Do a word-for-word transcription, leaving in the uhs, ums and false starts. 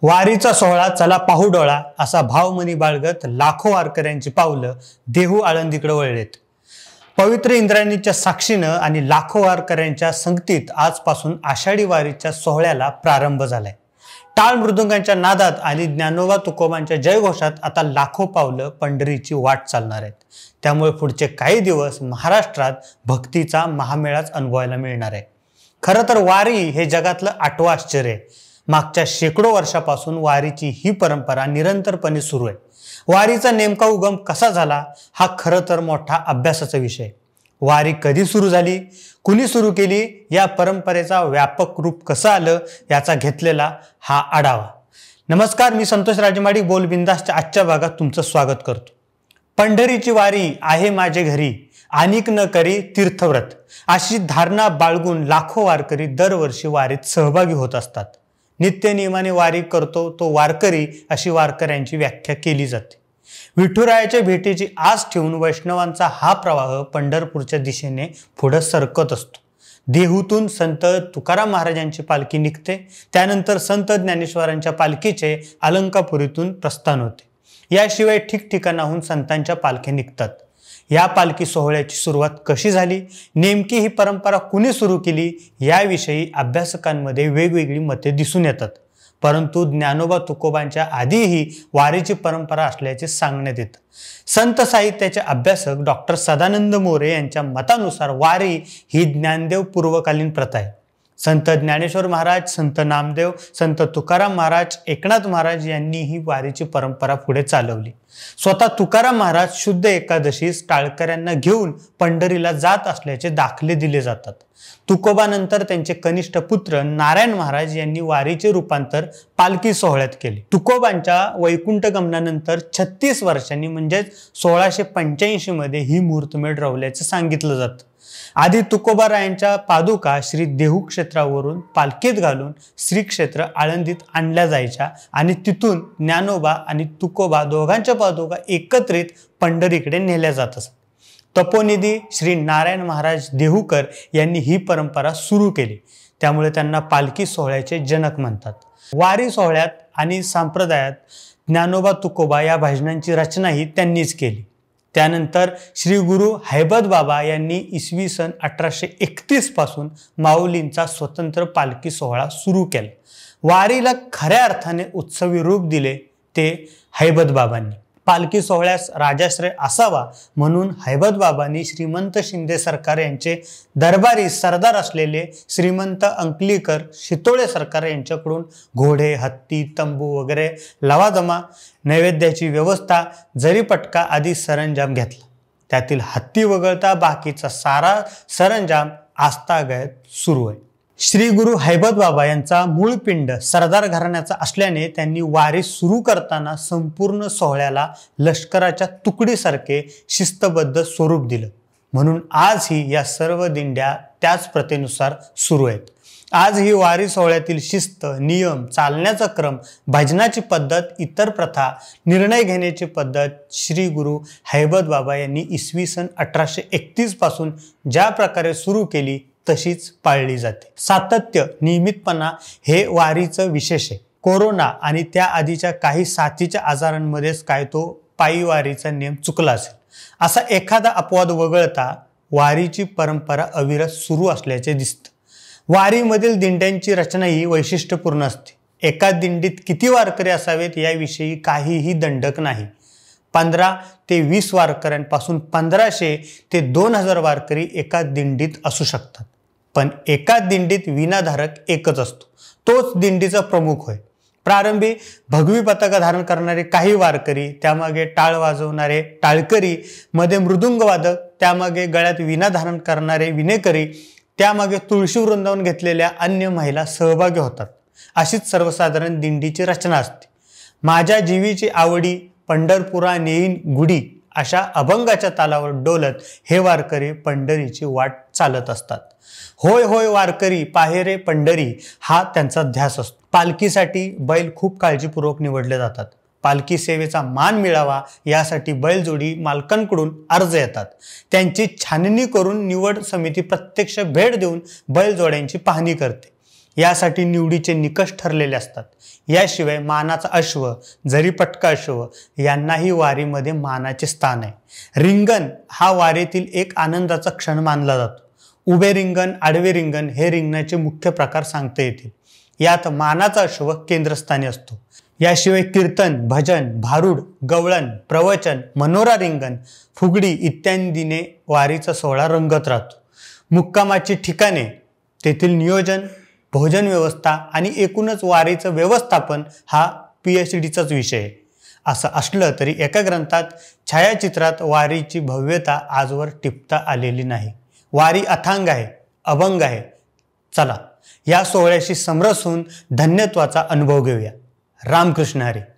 वारीचा सोहळा चला पाहू डोळा असा भावमनी बाळगत लाखो वारकऱ्यांची पावलं देहू आळंदीकडे वळलेत। पवित्र इंद्रायणीच्या साक्षीनं आणि लाखो वारकऱ्यांच्या संगतीत आजपासून आषाढी वारीच्या सोहळ्याला प्रारंभ झालाय। टाळ मृदुंगांच्या नादात आणि ज्ञानोबा तुकोबांच्या जयघोषात आता लाखो पावलं पंढरीची वाट चालणार आहेत। त्यामुळे पुढचे काही दिवस महाराष्ट्रात भक्तीचा महामेळाच अनुभवायला मिळणार आहे। खरं तर वारी हे जगातलं आठवं आश्चर्य आहे। मागच्या शेकडो वर्षापासून वारीची ही परंपरा निरंतरपणे सुरू आहे। वारीचा नेमका उगम कसा झाला हा खरं तर मोठा अभ्यासाचा विषय। वारी कधी सुरू झाली, कुणी सुरू केली, या परंपरेचा व्यापक रूप कसं आलं याचा घेतलेला हा आढावा। नमस्कार, मी संतोष राजमाडी बोल बिंदासच्या आजच्या भागात तुमचं स्वागत करतो। पंढरीची वारी आहे माझे घरी, अनिक न करी तीर्थव्रत अशी धारणा बाळगून लाखो वारकरी दरवर्षी वारीत सहभागी होत असतात। नित्य नियमाने वारी करतो तो वारकरी अशी वारकऱ्यांची व्याख्या केली जाते। विठुरायाच्या भेटीची आस ठेवून वैष्णवांचा हा प्रवाह पंढरपूरच्या दिशेने पुढे सरकत असतो। देहूतून संत तुकाराम महाराजांची पालखी निघते, त्यानंतर संत ज्ञानेश्वरांच्या पालखीचे अलंकापुरीतून प्रस्थान होते। याशिवाय ठिकठिकाणाहून संतांच्या पालख्या निघतात। या पालखी सोहळ्याची सुरुवात कशी झाली, नेमकी ही परंपरा कुणी सुरू केली याविषयी अभ्यासकांमध्ये वेगवेगळी मते दिसून येतात। परंतु ज्ञानोबा तुकोबांच्या आधीही वारीची परंपरा असल्याचे सांगण्यात येतं। संत साहित्याचे अभ्यासक डॉक्टर सदानंद मोरे यांच्या मतानुसार वारी ही ज्ञानदेव पूर्वकालीन प्रथा आहे। संत ज्ञानेश्वर महाराज, संत नामदेव, संत तुकाराम महाराज, एकनाथ महाराज यांनी ही वारीची परंपरा पुढे चालवली। स्वतः तुकाराम महाराज शुद्ध एकादशीस टाळकऱ्यांना घेऊन पंढरीला जात असल्याचे दाखले दिले जातात। तुकोबानंतर त्यांचे कनिष्ठ पुत्र नारायण महाराज यांनी वारीचे रूपांतर पालखी सोहळ्यात केले। तुकोबांच्या वैकुंठ गमनानंतर छत्तीस वर्षांनी म्हणजेच सोळाशे पंच्याऐंशी मध्ये ही मुहूर्तमेढ रवल्याचे सांगितलं जातं। आधी तुकोबारायांच्या पादुका श्री देहू क्षेत्रावरून पालखीत घालून श्री क्षेत्र आळंदीत आणल्या जायच्या आणि तिथून ज्ञानोबा आणि तुकोबा दोघांच्या पादुका एकत्रित पंढरीकडे नेल्या जात असत। तपोनिधी श्री नारायण महाराज देहूकर यांनी ही परंपरा सुरू केली, त्यामुळे त्यांना पालखी सोहळ्याचे जनक म्हणतात। वारी सोहळ्यात आणि संप्रदायात ज्ञानोबा तुकोबा या भजनांची रचनाही त्यांनीच केली। त्यानंतर श्री गुरु हैबत बाबा यांनी इसवी सन अठराशे एकतीस पासून माऊलींचा स्वतंत्र पालखी सोहळा सुरू केला। वारीला खऱ्या अर्थाने उत्सवी रूप दिले ते हैबत बाबांनी। पालखी सोहळ्यास राजाश्रय असावा म्हणून हैबत बाबांनी श्रीमंत शिंदे सरकार यांचे दरबारी सरदार असलेले श्रीमंत अंकलीकर शितोळे सरकार यांच्याकडून घोडे, हत्ती, तंबू वगैरे लवाजमा, नैवेद्याची व्यवस्था, जरीपटका आदी सरंजाम घेतला। त्यातील हत्ती वगळता बाकीचा सारा सरंजाम आस्थागत सुरू आहे। श्री गुरु हैबत बाबा यांचा मूळ पिंड सरदार घराण्याचा असल्याने त्यांनी वारी सुरू करताना संपूर्ण सोहळ्याला लष्कराच्या तुकडीसारखे शिस्तबद्ध स्वरूप दिलं। म्हणून आजही या सर्व दिंड्या त्याच प्रथेनुसार सुरू आहेत। आज ही वारी सोहळ्यातील शिस्त, नियम, चालण्याचा क्रम, भजनाची पद्धत, इतर प्रथा, निर्णय घेण्याची पद्धत श्री गुरु हैबत बाबा यांनी इसवी सन अठराशे एकतीस पासून ज्या प्रकारे सुरू केली तशीच पाळली जाते। सातत्य, नियमितपणा हे वारीचं विशेष आहे। कोरोना आणि त्या आधीच्या काही साथीच्या आजारांमध्येच काय तो पायी वारीचा नियम चुकला असेल असा एखादा अपवाद वगळता वारीची परंपरा अविरत सुरू असल्याचे दिसतं। वारीमधील दिंड्यांची रचना ही वैशिष्ट्यपूर्ण असते। एका दिंडीत किती वारकरी असावेत याविषयी काहीही दंडक नाही। पंधरा ते वीस वारकऱ्यांपासून पंधराशे ते दोन हजार वारकरी एका दिंडीत असू शकतात, पण एका दिंडीत विनाधारक एकच असतो, तोच दिंडीचा प्रमुख होय। प्रारंभी भगवी पताका धारण करणारे काही वारकरी, त्यामागे टाळ वाजवणारे टाळकरी, मध्ये मृदुंगवादक, त्यामागे गळ्यात विणा धारण करणारे विणेकरी, त्यामागे तुळशी वृंदावन घेतलेल्या अन्य महिला सहभागी होतात। अशीच सर्वसाधारण दिंडीची रचना असते। माझ्या जीवीची आवडी पंढरपुरा नेईन गुढी अशा अभंगाच्या तालावर डोलत हे वारकरी पंढरीची वाट चालत असतात। होय होय वारकरी पाहेरे पंढरी हा त्यांचा ध्यास असतो। पालखीसाठी बैल खूप काळजीपूर्वक निवडले जातात। पालखी सेवेचा मान मिळावा यासाठी बैलजोडी मालकांकडून अर्ज येतात। त्यांची छाननी करून निवड समिती प्रत्यक्ष भेट देऊन बैलजोड्यांची पाहणी करते। यासाठी निवडीचे निकष ठरलेले असतात. याशिवाय मानाचा अश्व, जरीपटका अश्व यांनाही वारीमध्ये मानाचे स्थान आहे. रिंगण हा वारीतील एक आनंदाचा क्षण मानला जातो. उभे रिंगण, आडवे रिंगण हे रिंगणाचे मुख्य प्रकार सांगता येतील. यात मानाचा अश्व केंद्रस्थानी असतो. याशिवाय कीर्तन, भजन, भारुड, गवळण, प्रवचन, मनोरा रिंगण, फुगडी इत्यादीने वारीचा सोहळा रंगत राहतो. मुक्कामाची ठिकाणे, तेथील नियोजन, भोजन व्यवस्था आणि एकूणच वारीचं व्यवस्थापन हा पी एच डीचाच विषय आहे. असं असलं तरी एका ग्रंथात छायाचित्रात वारीची भव्यता आजवर टिपता आलेली नाही. वारी अथांग आहे, अभंग आहे. चला या सोहळ्याशी समरस होऊन धन्यत्वाचा अनुभव घेऊया. रामकृष्ण हरी.